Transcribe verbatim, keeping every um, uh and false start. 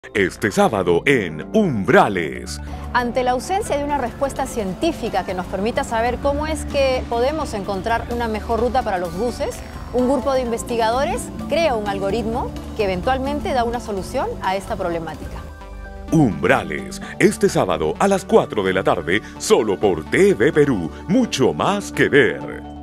Este sábado en Umbrales. Ante la ausencia de una respuesta científica que nos permita saber cómo es que podemos encontrar una mejor ruta para los buses, un grupo de investigadores crea un algoritmo que eventualmente da una solución a esta problemática. Umbrales, este sábado a las cuatro de la tarde, solo por T V Perú, mucho más que ver.